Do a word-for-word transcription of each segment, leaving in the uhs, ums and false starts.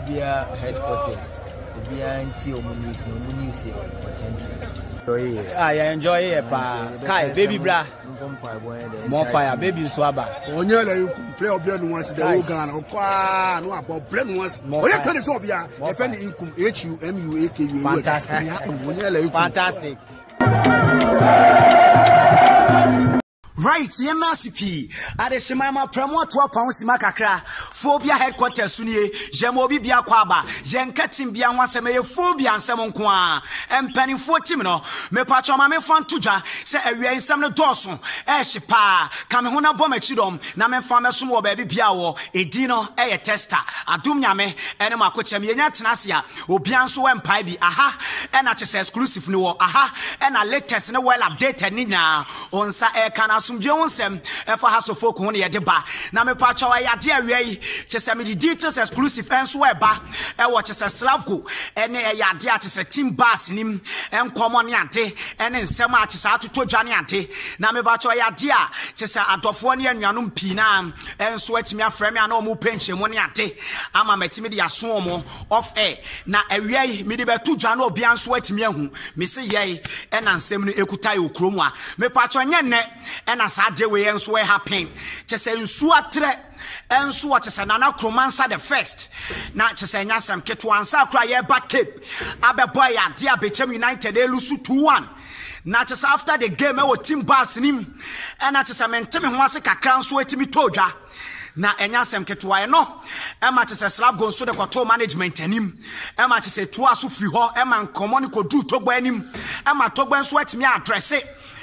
Obia headquarters. Obia anti omunis no munis authentic. I enjoy it, pa. Kai, baby bra. More fire, baby swabber. Only you can play Obia once the organ or qua no about blend once. Oh, you turn it Obia. If any income H U M U A K U. Fantastic. Fantastic. Right, Yemasipi, at the Shemama Premo twelve pounds Makakra, Phobia headquarters Sunie, Jemobi Bia Quaba, Jenkatim Bia Wasame, Phobia and Samonkwa, and Penny Fortimino, Me Pachomame Fantuja, say a way in some Dawson, Eshipa, Kamehuna Bomachidom, Namen Farmer Baby Biao, Edino, a tester, Adumyame, and Makochemia Tanasia, Obianso and Pibi, aha, and at exclusive no, aha, and a latest no well updated Nina, on Sa Air Canas. Jonesem e for haso folk ho ne deba na me pa chawa ya de awei chese me details exclusive enso e ba e wo chese Slavko ene e ya de a chese team bass nim enkomo ne ante ene nsem a chese atoto dwa ne ante na me ba chawa ya de a chese adofo ne anuanom pi na enso atimi afrɛ me ana omu penche mo ne ante ama matimi de aso omo off air na awei me de betu dwa na obi anso atimi ahu me se ye e na nsem no ekuta yo kromu a me pa chawa nye ne na sade we enso we happen chese nsu atre enso wa chese nana kromansa the first na chese nyasem keto ansa kra ye back cape abeboy ade abechem United elusu two one na chese after the game e wo team bass nim e na chese menteme ho ase kakra nso etimi todwa na enyasem keto no e ma chese Slavko nso de kwato management anim e ma chese to aso firi ho e ma nkomo ne kodu togba anim e ma togba nso etimi address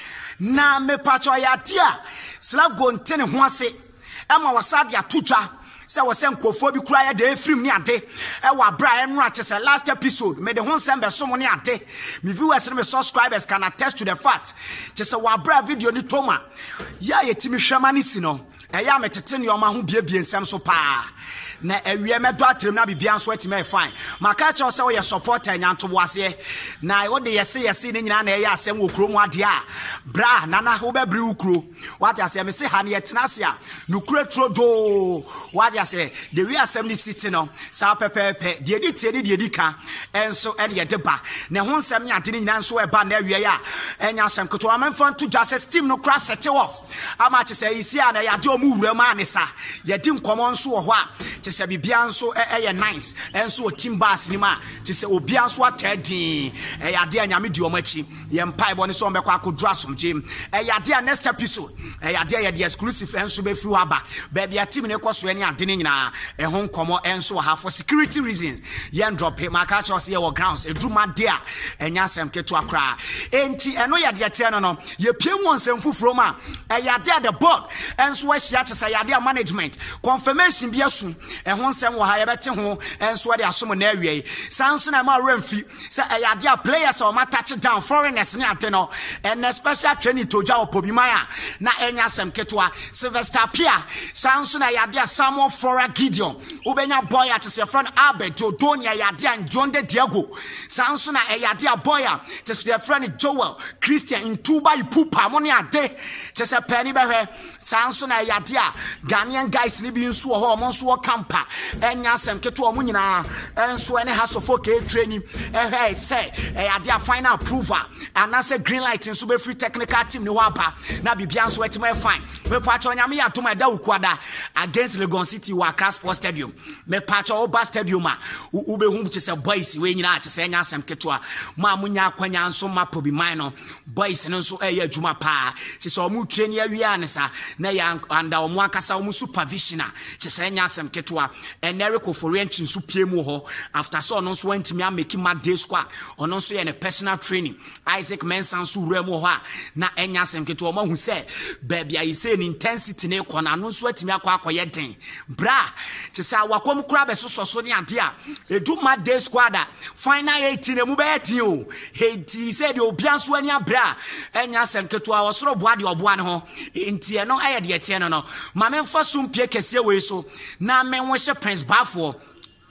na me pacho ya tia Slavko ntene ho ase ema wasade atodwa se wo se nkofo bi kura ya de efrim ni ante e wa bra enu a chese last episode me de ho nsem be so mo ni ante me viewers and me subscribers can attest to the fact chese wa bra video ni toma ya yetimi hwema ni si no e ya metete ne oma ho biebie nsem so pa na ewie medo atrem na bibia nso atime fine maka cha se wo ye supporter nyanto boase na wo de yese yese ne nyina na ye asem wo kuro mu ade a bra nana wo be bri ukuro what you say me say ha ne yetena se a no kuro trodo what you say the we asem ni city no sa pepepe de edi tie de edi ka enso e ye de ba na ho nsem nya de nyina nso e ba na awie ya enya asem keto amemfa to just steam no crash set off ama che say isi a na ya de omu wura ma anisa ye di nkomo nso wo ho a se bibia nso eye nice enso team bass ni ma ti se obia nso atadin e yade anyame di omachi ye mpai bo ne so mbekwa akodra somjem e yade next episode e yade ye the exclusive enso be free aba ba bia team ne koso ene ade ne nyina e ho nkomo enso ha for security reasons ye drop him aka cho se ye wo grounds eduma de a enya sem keto akra enti eno yade te no no ye piem wonsem fufuro ma e yade the board enso ahia che se yade management confirmation bi asu e ho nsem wo ha ye bete ho enso de asom na awie sanso na ma remfi say ayade a players o ma touch down foreigners ni ate no and special training to ja opobimaya na enya sem ketwa Sylvester Pia sanso na ayade a Samuel Fora Gideon ubenya boy at se friend Albert Odonia ayade a Jonde Diego sanso na ayade a boy at se friend Joel Christian Intuba Ipupa moni ade che se pani be hwe sanso na ayade a Ghanaian guys ni bi nso ho mo nso campa enya sem keto omu nyina enso ene hasofo ke training eh say eh ade a final approval and na say green light nso be free technical team ni ho apa na bibia nso etima fine me pacho nyame ya to ma da ukuada against Legon City wa Accra Sports Stadium me pacho Oba Stadium a ube hu che say boys we nyina che say enya sem keto a ma munya akwanya nso ma probi mine boys nso eh ya adwuma pa che say omu training awia ne sa na ya anda omu akasa omu supervision a che say enya sem keto a Enerico for renting so piemu ho after so no so went me make my day squad ono so ye ne personal training Isaac Mensan so remu ho a na enya sem keto o ma hu say baby I say intensity ne kona no so atimi akwa akoye den bra che say awakom kura be so so ne ade a edu my day squad a final eighteen e mu be eighteen o he said the obianso ani abra enya sem keto a osoro boa de oboa ne ho entie no aye de etie no no ma memfa so mpie kese we so na me wo hye Prince Bafo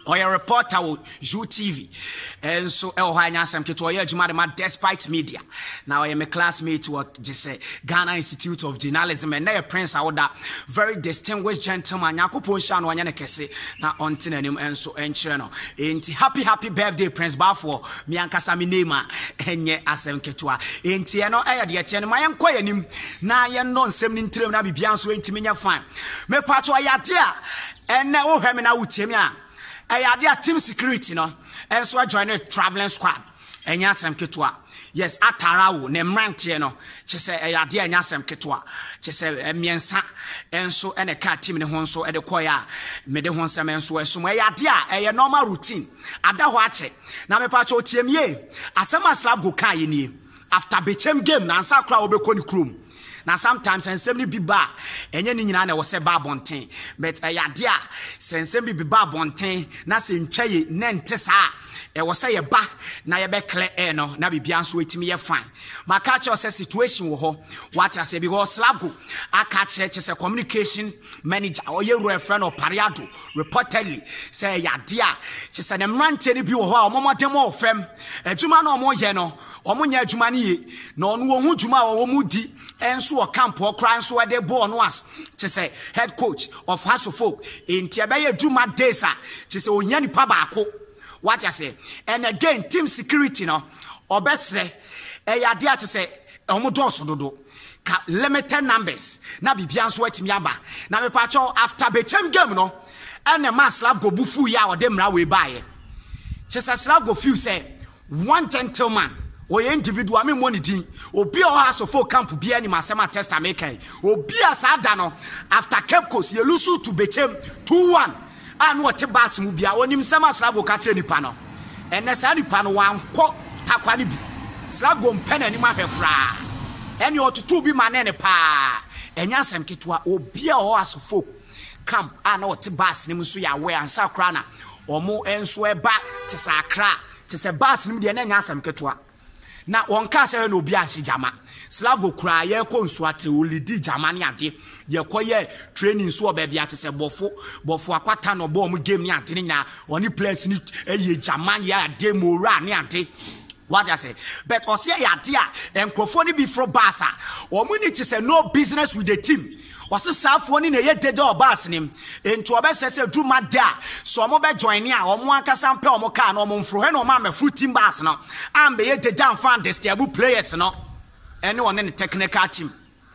or a reporter with U T V. And so, El Hanyasam Kitoya Jumadama, despite media. Now, I am a classmate with just say Ghana Institute of Journalism, and they Prince Awada, very distinguished gentleman, Yakupo Shan Wanyanekese, now on Tinanum and so and channel. Ain't happy, happy birthday, Prince Bafo, Mianka Saminema, and ye Asem Ketua. Ain't Tiano Ayadian, my uncle, na yen non semin trim na bianso intimia fine. Me patcho ayatia, and now Hemina Utimia. I had their team security, no, and so I joined a traveling squad. And Yasam Ketua. Yes, Atarawu, name Rantiano. She said, I had dear Yasam Ketua. She said, Miensa, and so and a cat team in the Honso at the choir, made the Honsam and so as so. I had dear a normal routine. At that watch it. Now, my patcho T M ye. As some Slavko Kayini. After Bechem game, Nansa crowd will be crew. Now sometimes and semi be bar and yen in was a bar bontain, but a yadia sense semi be bar bontain, nothing chay nentesa. It was say a ba na ye be clear eno na be bian so etimi ye fine. My catch us a situation wo ho what I say because Slavko I catch a communication manager or your friend or pariado reportedly say yadia she said them rant any bi wo ho omo demo fem adwuma na omo ye no omo nya adwuma ne no no hu dwuma wo mu di enso o camp o kran so de ball no as to say head coach of Hasselfolk in tiabaye dwuma days ah to say onya nipa baako what I say and again team security no obesre e yade to say omo doso dodo ka limited numbers na bibia so atimi aba na me pacho after bechem game no and the man Slavko bufu ya o de mra we bae chesa Slavko feel say one gentleman or individual me money din obi o Hasselfolk camp bia ni masema test maker obi asada no after Cape Coast ye lose to bechem two one and what bas mu bia onim sema Slavko ka che nipa no ene sa nipa no wan kɔ takwani bi Slavko mpena ni ma hwekra ene otutu bi ma ne pa enya asem ketwa obi o Hasselfolk camp and what bas ni so ya we ansa kra na omo enso eba te sa kra te se bas ni de enya asem ketwa na wonka se no obi ahye jama Slavko kra ye ko nso atre olidi jama ne ade ye koye training so oba bia te se bofo bofo akwata no bo mu game ne ade nya oni place ni eye jama ya ade mora ne ade what I say but o se ya ade a enkrofo ni bi fro basa o mu ni te se no business with the team wase safo ni na ye dede obas nim ento obesese duma da so mo be join ni a omo akasa mpe omo ka na omo mfro he na omo amafu team bas no ambe ye dede amfa understandable players no ene one ne technical team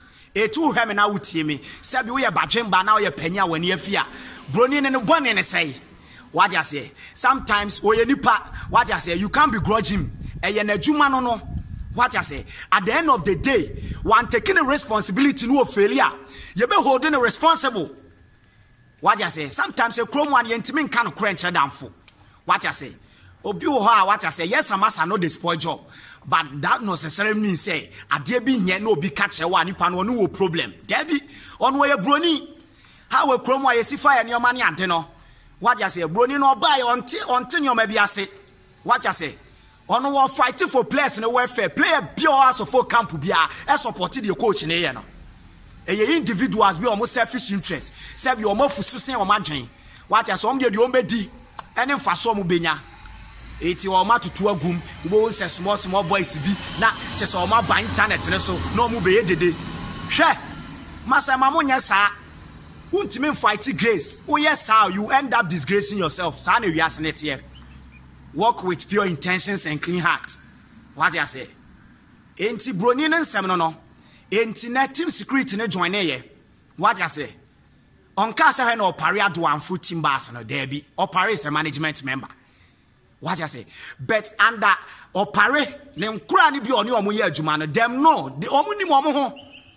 etu hwe na wutie me sabi wo ye badwen ba na wo ye panya wani afia broni ne ne bone ne say what I say sometimes o ye nipa what I say you can't begrudge him e ye na djuma no no what I say at the end of the day one taking a responsibility no failure you be holding a responsible what I say sometimes a chrome one yentimi nka no crunch down for what I say obi wo ha what I say yes amasa no dey spoil job but that no necessarily mean say ade bi nye no obi catch e wa nipa no no problem there be on we broni how we chrome one yesifa e nyoma ne ade no what I say broni no buy onti onti nyoma bi ase what I say ono wo fight for players no welfare player bi o Hasselfolk camp bia e support the coach ne ye no eye individuals be almost selfish interest say be omo fususen o madwen what I say om de de ombedi ene mfaso mo benya eti o ma tutu agum wo se small small boys bi na che se o ma ba internet ne so na omo be ye dede hwe masa ma mo nya sa untimi fight grace oh yes how you end up disgracing yourself sa na wiase net here work with pure intentions and clean heart what I say enti broni ne nsem no no enti na team security ne join ye what I say on case he no opare ado amfo team bass no there be opare is a management member what I say but under opare ne nkura ne bi oni omo ye adwuma no dem no the omo ni mo ho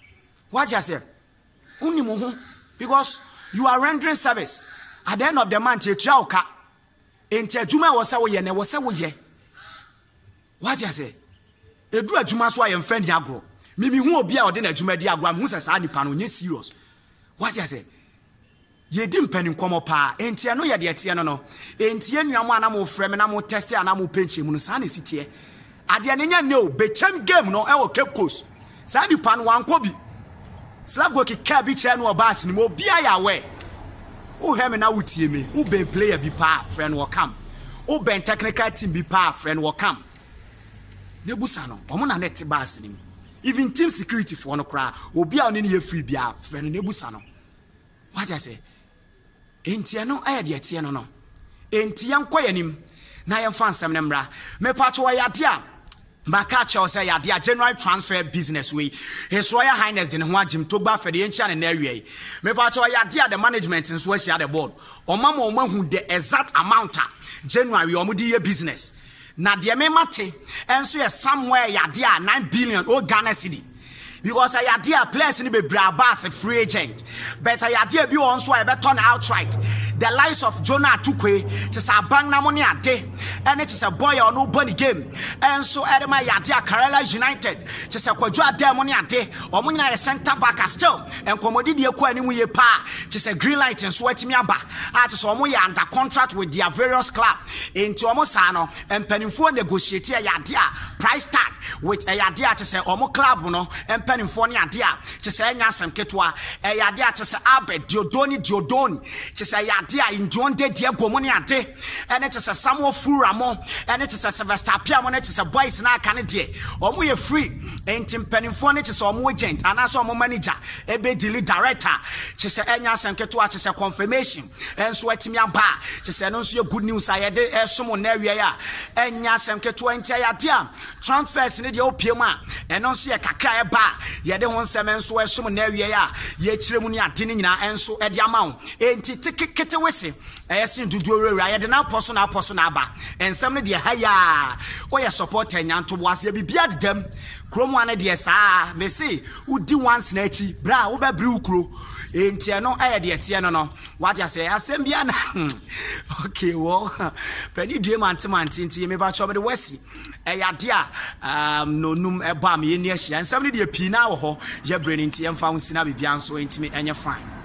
what I say uni mo ho because you are rendering service at the end of the month you try oka enti adwuma wo se wo ye ne wo se wo ye what I say edu adwuma so ayem fa ni agro mimi hu obi a ode na adwuma di agro am hu se sa nipa no nye serious what I say ye di mpani nkomo pa enti no ye de tie no no enti enuamo ana mo frɛ me na mo test ana mo penche mu no sa na sitie ade ne nya ne o bechem game no e wo Cape Coast sa nipa no wan ko bi Slavko ki ka bi che no obas ni mo bia ya we who hear me now with me, who be player be pa friend will come, who be technical team be pa friend will come. Nebusano, Omona net basin. Even team security for no cry will be on any free beer, friend Nebusano. What I say? Entiano, I had yet tiano no. Entian quayanim, Nayan fan some nembra, me patwa yadia. Makacha say ya dia general transfer business way. His Royal Highness den ho agim to gba for the ancient and area. Me patwa ya dia the management in so share the board. Omama omahu the exact amount January omudi business. Na de me mate enso ye somewhere ya dia nine billion o Ghana cedi. Because I had dear players in the Brabas a free agent. But I had dear be on so I bet turn outright. The lives of Jonah Tukwe, just a bang na money a day, and it is a boy or no bunny game. And so Edema Yadia Karela United, just a quadra de money a day, or money a center back as still, and commodity equally pa, just a green light and sweating me back. I just almost under contract with their various club into Omosano and Pennyfo negotiate Yadia price tag with a Yadia to say Omo club, no, and Pennyfonia dear, to say Yasam Ketwa, a Yadia to say Abed, Diodoni, Diodoni, to say Dia in John de Diego Moniate, and it is a Samuel Furamo, and it is a Sylvester Piamon, it is a boys na Canada, or we are free, and Tim Pennyphone, it is our agent, and as our manager, a big delete director, she said, Enya Sanketua, is a confirmation, and sweating me ba, she said, no, your good news, I had a someone area, and Yasanketua and Taya, transfers in the Opioma, and non see a Kakaya bar, yet the one seven so as someone area, yet Tremunia Dinina, and so at the amount, and ticket. Wese I seem to do right now person our person aba and some of the higher or your support and to was ye be beard them chrome one dear sa me say who do one snatchy bra over brew crew ain't no I dear tiano no what you say assembiana okay well penny dream antiman tinti me ba chobe the wesi eh dia um no num eba me near and some of the pina ho ye brain inti em found sina bibia so intimi enye fine.